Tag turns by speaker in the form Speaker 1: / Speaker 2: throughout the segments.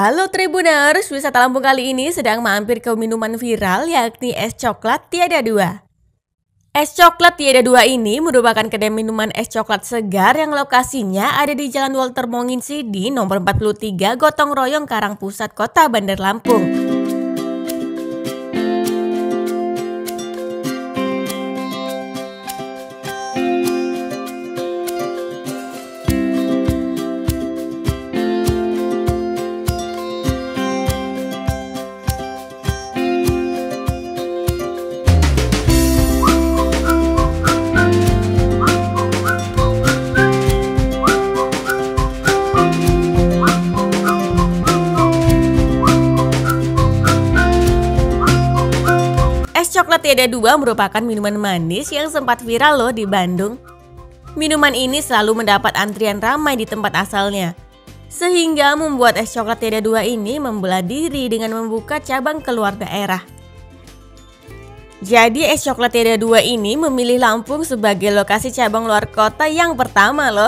Speaker 1: Halo Tribuners, wisata Lampung kali ini sedang mampir ke minuman viral yakni es coklat tiada dua. Es coklat tiada dua ini merupakan kedai minuman es coklat segar yang lokasinya ada di Jalan Walter Monginsidi nomor 43 Gotong Royong Karangpusat, Kota Bandar Lampung. Es coklat tiada dua merupakan minuman manis yang sempat viral loh di Bandung. Minuman ini selalu mendapat antrian ramai di tempat asalnya. Sehingga membuat es coklat tiada dua ini membelah diri dengan membuka cabang keluar daerah. Jadi es coklat tiada dua ini memilih Lampung sebagai lokasi cabang luar kota yang pertama loh.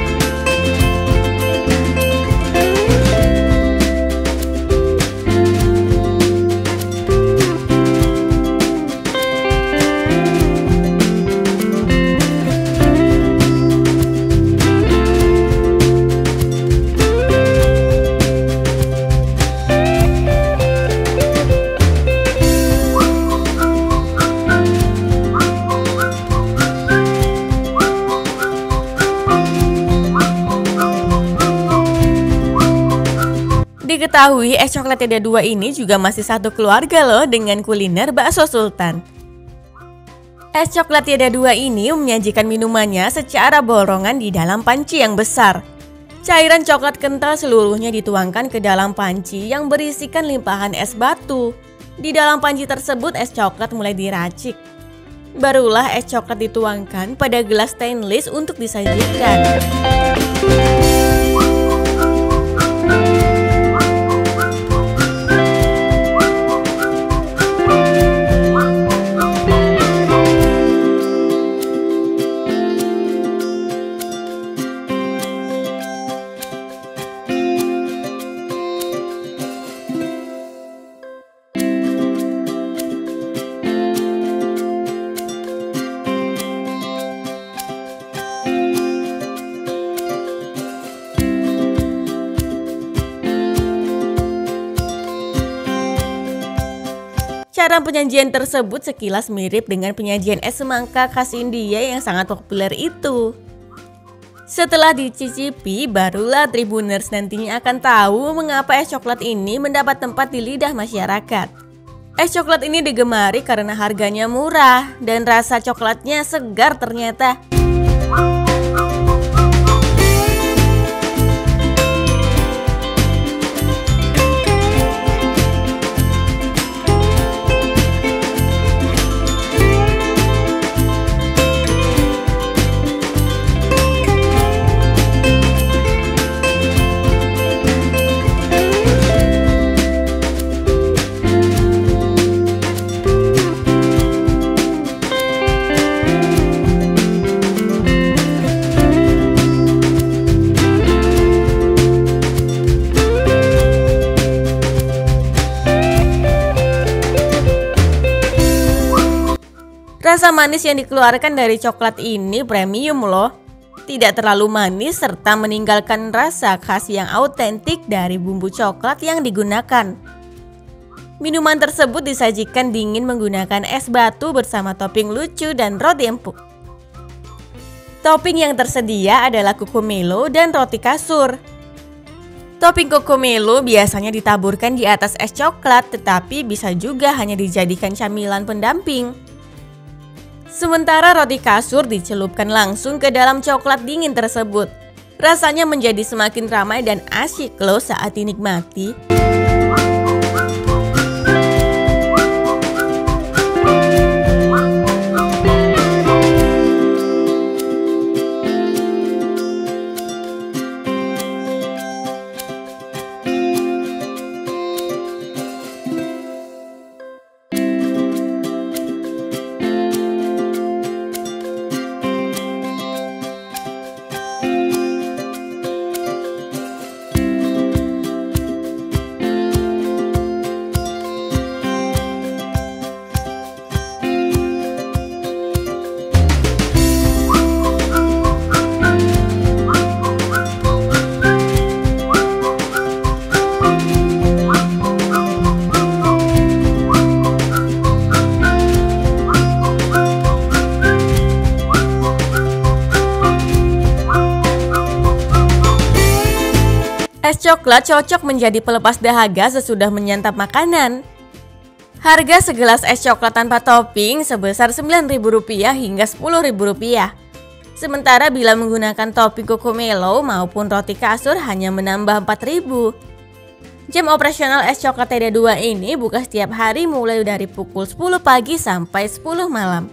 Speaker 1: Diketahui es coklat tiada dua ini juga masih satu keluarga loh dengan kuliner bakso sultan. Es coklat tiada dua ini menyajikan minumannya secara borongan di dalam panci yang besar. Cairan coklat kental seluruhnya dituangkan ke dalam panci yang berisikan limpahan es batu. Di dalam panci tersebut es coklat mulai diracik. Barulah es coklat dituangkan pada gelas stainless untuk disajikan. Cara penyajian tersebut sekilas mirip dengan penyajian es semangka khas India yang sangat populer itu. Setelah dicicipi, barulah Tribuners nantinya akan tahu mengapa es coklat ini mendapat tempat di lidah masyarakat. Es coklat ini digemari karena harganya murah dan rasa coklatnya segar ternyata. Rasa manis yang dikeluarkan dari coklat ini premium loh. Tidak terlalu manis serta meninggalkan rasa khas yang autentik dari bumbu coklat yang digunakan. Minuman tersebut disajikan dingin menggunakan es batu bersama topping lucu dan roti empuk. Topping yang tersedia adalah kukumelo dan roti kasur. Topping kukumelo biasanya ditaburkan di atas es coklat, tetapi bisa juga hanya dijadikan camilan pendamping. Sementara roti kasur dicelupkan langsung ke dalam coklat dingin tersebut. Rasanya menjadi semakin ramai dan asyik loh saat dinikmati. Es coklat cocok menjadi pelepas dahaga sesudah menyantap makanan. Harga segelas es coklat tanpa topping sebesar Rp9.000 hingga Rp10.000. Sementara bila menggunakan topping Cocomelon maupun roti kasur hanya menambah Rp4.000. Jam operasional es coklat TD2 ini buka setiap hari mulai dari pukul 10 pagi sampai 10 malam.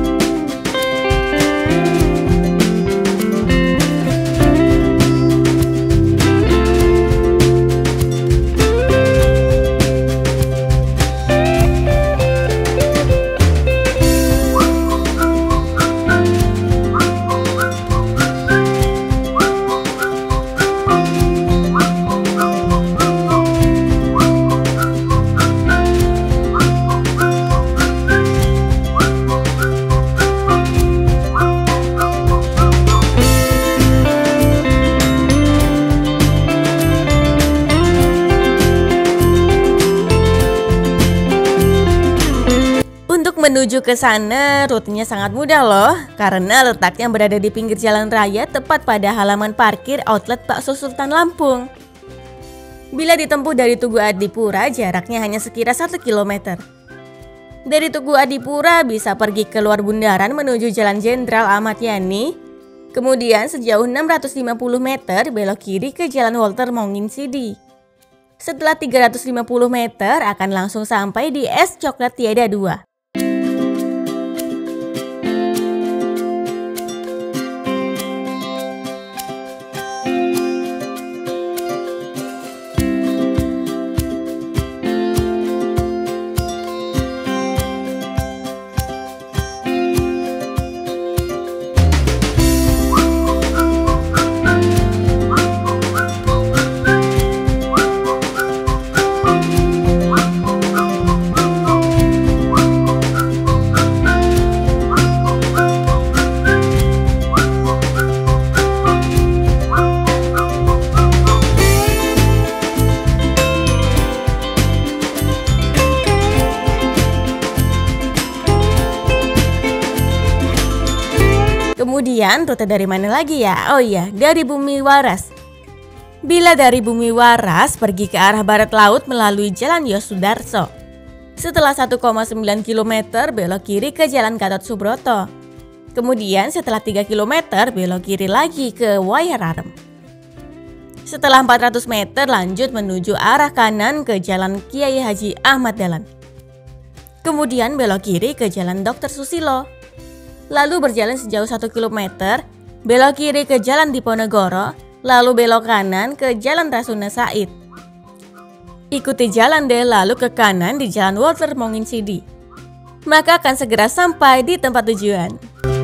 Speaker 1: Menuju ke sana rutenya sangat mudah loh, karena letaknya berada di pinggir jalan raya tepat pada halaman parkir outlet Bakso Sultan Lampung. Bila ditempuh dari Tugu Adipura, jaraknya hanya sekira 1 km. Dari Tugu Adipura bisa pergi keluar bundaran menuju Jalan Jenderal Ahmad Yani, kemudian sejauh 650 meter belok kiri ke Jalan Walter Monginsidi. Setelah 350 meter akan langsung sampai di Es Coklat Tiada Dua. Kemudian rute dari mana lagi ya? Oh iya, dari Bumi Waras. Bila dari Bumi Waras pergi ke arah barat laut melalui Jalan Yosudarso. Setelah 1,9 km belok kiri ke Jalan Gatot Subroto. Kemudian setelah 3 km belok kiri lagi ke Wayararem. Setelah 400 meter lanjut menuju arah kanan ke Jalan Kiai Haji Ahmad Dahlan. Kemudian belok kiri ke Jalan Dr. Susilo. Lalu berjalan sejauh 1 km, belok kiri ke Jalan Diponegoro, lalu belok kanan ke Jalan Rasuna Said. Ikuti jalan deh lalu ke kanan di Jalan Walter Monginsidi. Maka akan segera sampai di tempat tujuan.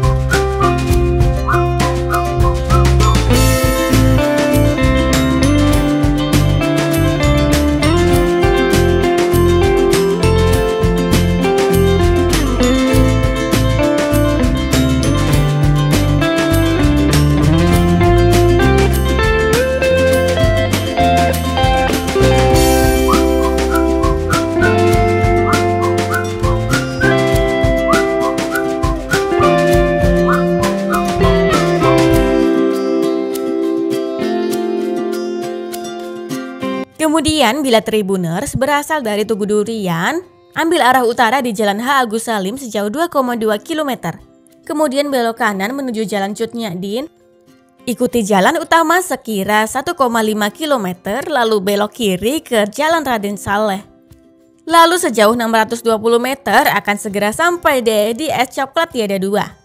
Speaker 1: Kemudian bila Tribuners berasal dari Tugu Durian, ambil arah utara di Jalan H. Agus Salim sejauh 2,2 km. Kemudian belok kanan menuju Jalan Cut Nyadin. Ikuti jalan utama sekira 1,5 km lalu belok kiri ke Jalan Raden Saleh. Lalu sejauh 620 meter akan segera sampai deh di Es Coklat Tiada Dua.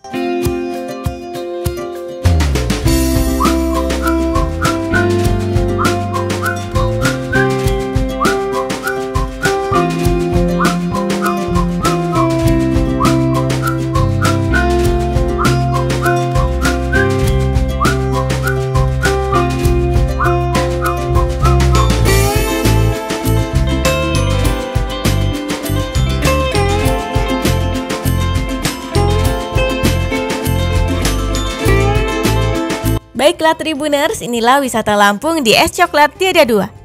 Speaker 1: Baiklah Tribuners, inilah wisata Lampung di Es Coklat Tiada Dua.